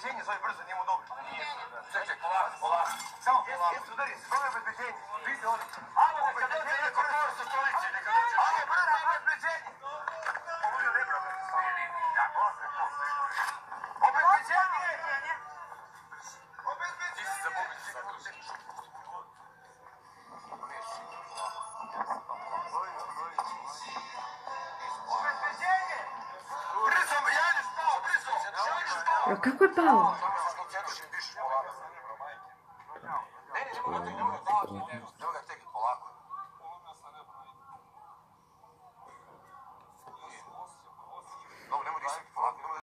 obezbeđenje, zove brzo, nije mu dobro. Čekaj, polako. Samo polako. Jesu udari, zove obezbeđenje. Vidi oni. Alo, neka dođe neko posto stolice, neka dođe. Alo, brzo, obezbeđenje. Povolio rebra, obezbeđenje! Ti si zabubili sad. Obezbeđenje! Brzo, Jan je spao, brzo! Kako je pao? Ne,